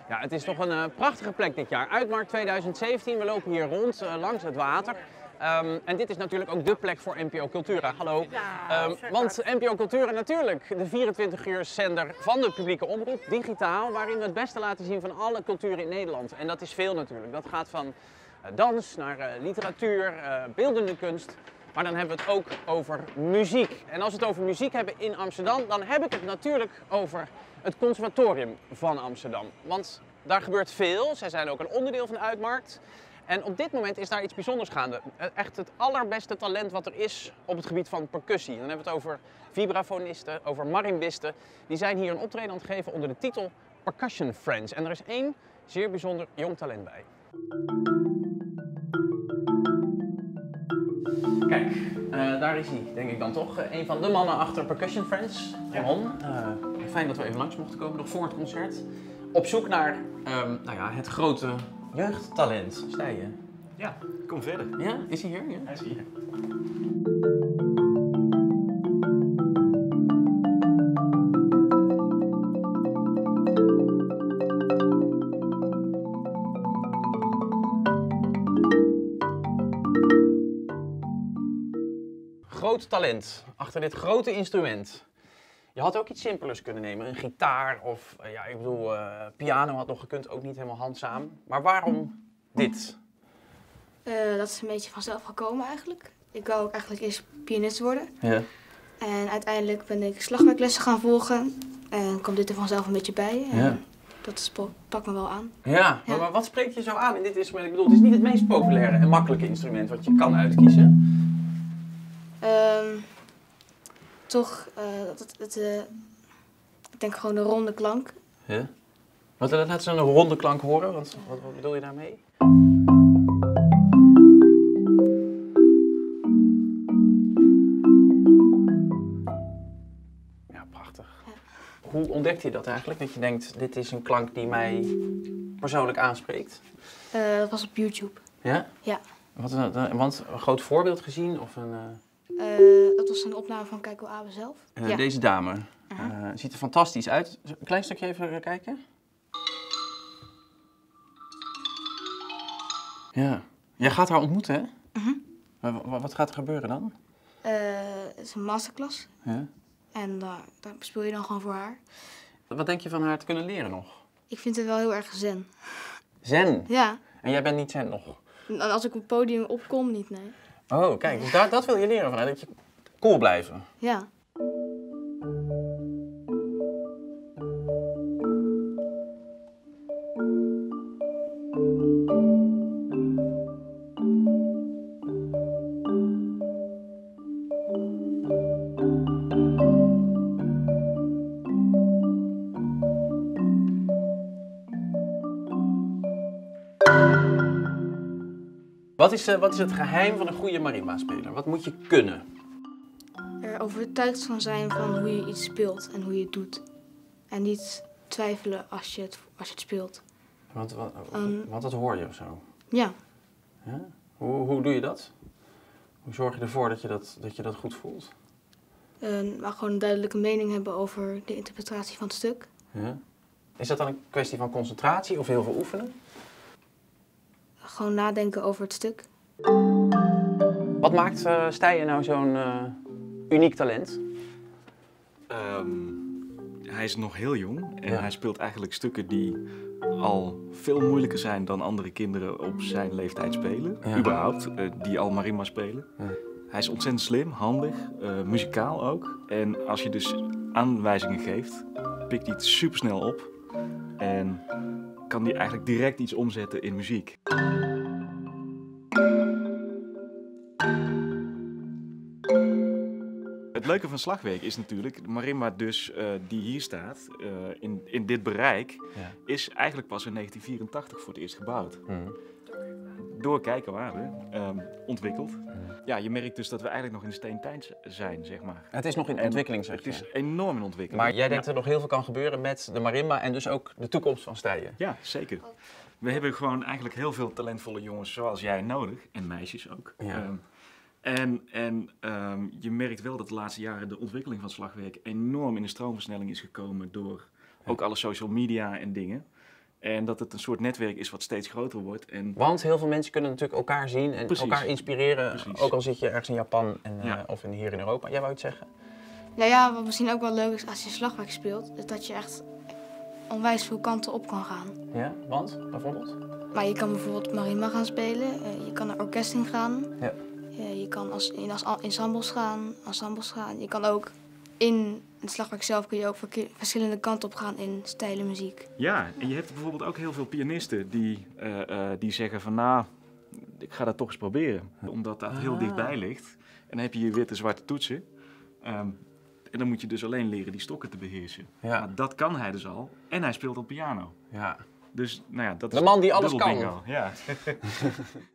Ja, het is toch een prachtige plek dit jaar. Uitmarkt 2017, we lopen hier rond langs het water. En dit is natuurlijk ook de plek voor NPO Cultura. Hallo. Want NPO Cultura natuurlijk, de 24 uur zender van de publieke omroep, digitaal, waarin we het beste laten zien van alle cultuur in Nederland. En dat is veel natuurlijk. Dat gaat van dans naar literatuur, beeldende kunst. Maar dan hebben we het ook over muziek. En als we het over muziek hebben in Amsterdam, dan heb ik het natuurlijk over het Conservatorium van Amsterdam. Want daar gebeurt veel. Zij zijn ook een onderdeel van de Uitmarkt. En op dit moment is daar iets bijzonders gaande. Echt het allerbeste talent wat er is op het gebied van percussie. Dan hebben we het over vibrafonisten, over marimbisten. Die zijn hier een optreden aan het geven onder de titel Percussion Friends. En er is één zeer bijzonder jong talent bij. Kijk, daar is hij, denk ik dan toch. Een van de mannen achter Percussion Friends, Ron. Fijn dat we even langs mochten komen, nog voor het concert. Op zoek naar het grote jeugdtalent. Stijen. Ja, kom verder. Ja, is hij hier? Ja? Hij is hier. Groot talent achter dit grote instrument. Je had ook iets simpelers kunnen nemen, een gitaar of piano had nog gekund, ook niet helemaal handzaam. Maar waarom dit? Dat is een beetje vanzelf gekomen eigenlijk. Ik wou ook eigenlijk eerst pianist worden. Ja. En uiteindelijk ben ik slagwerklessen gaan volgen. En kwam dit er vanzelf een beetje bij. En Ja. dat sprak me wel aan. Ja, maar wat spreekt je zo aan in dit instrument? Ik bedoel, het is niet het meest populaire en makkelijke instrument wat je kan uitkiezen. Ik denk gewoon een ronde klank. Ja. Laten ze een ronde klank horen, wat bedoel je daarmee? Ja, prachtig. Ja. Hoe ontdekt je dat eigenlijk? Dat je denkt, dit is een klank die mij persoonlijk aanspreekt? Dat was op YouTube. Ja? Ja. Want een groot voorbeeld gezien? Of een, Dat was een opname van Keiko Abe zelf. Ja. Deze dame. Ziet er fantastisch uit. Een klein stukje even kijken. Ja. Jij gaat haar ontmoeten, hè? Wat gaat er gebeuren dan? Het is een masterclass. Ja. En daar speel je dan gewoon voor haar. Wat denk je van haar te kunnen leren nog? Ik vind het wel heel erg zen. Zen? Ja. En jij bent niet zen nog? En als ik op het podium opkom, niet, nee. Oh, kijk. Dus dat wil je leren van haar. Dat je cool blijven. Ja. Wat is het geheim van een goede marimba-speler? Wat moet je kunnen? Er overtuigd van zijn van hoe je iets speelt en hoe je het doet. En niet twijfelen als je het speelt. Want dat hoor je of zo. Ja. Ja? Hoe doe je dat? Hoe zorg je ervoor dat je dat goed voelt? Maar gewoon een duidelijke mening hebben over de interpretatie van het stuk. Ja? Is dat dan een kwestie van concentratie of heel veel oefenen? Gewoon nadenken over het stuk. Wat maakt Stijen nou zo'n uniek talent? Hij is nog heel jong en Ja. hij speelt eigenlijk stukken die al veel moeilijker zijn dan andere kinderen op zijn leeftijd spelen. Ja. Überhaupt, die al marimba spelen. Ja. Hij is ontzettend slim, handig, muzikaal ook. En als je dus aanwijzingen geeft, pikt hij het supersnel op. En kan hij eigenlijk direct iets omzetten in muziek. Het leuke van Slagwerk is natuurlijk, de marimba dus die hier staat, in dit bereik, is eigenlijk pas in 1984 voor het eerst gebouwd. Door Keiko Abe ontwikkeld. Ja, je merkt dus dat we eigenlijk nog in de steentijd zijn, zeg maar. Het is nog in ontwikkeling, zeg Het je. is enorm in ontwikkeling. Maar jij denkt dat er nog heel veel kan gebeuren met de marimba en dus ook de toekomst van Stijen. Ja, zeker. We hebben gewoon eigenlijk heel veel talentvolle jongens zoals jij nodig. En meisjes ook. Ja. Je merkt wel dat de laatste jaren de ontwikkeling van Slagwerk enorm in de stroomversnelling is gekomen door ook alle social media en dingen. En dat het een soort netwerk is wat steeds groter wordt. En Want heel veel mensen kunnen natuurlijk elkaar zien en elkaar inspireren. Precies. Ook al zit je ergens in Japan en, Ja. of hier in Europa. Jij wou iets zeggen? Nou ja, wat misschien ook wel leuk is als je slagwerk speelt, is dat je echt onwijs veel kanten op kan gaan. Ja, want bijvoorbeeld? Maar je kan bijvoorbeeld marimba gaan spelen, je kan naar orkest in gaan, Ja. je kan in ensembles gaan. Je kan ook in het slagwerk zelf kun je ook verschillende kanten op gaan in stijlen muziek. ja, en je hebt bijvoorbeeld ook heel veel pianisten die zeggen van nou, ik ga dat toch eens proberen. Omdat dat heel dichtbij ligt. En dan heb je je witte zwarte toetsen. En dan moet je dus alleen leren die stokken te beheersen. Ja. Maar dat kan hij dus al. En hij speelt op piano. Ja. Dus nou ja, dat De is man die alles dubbel kan. bingo. Ja.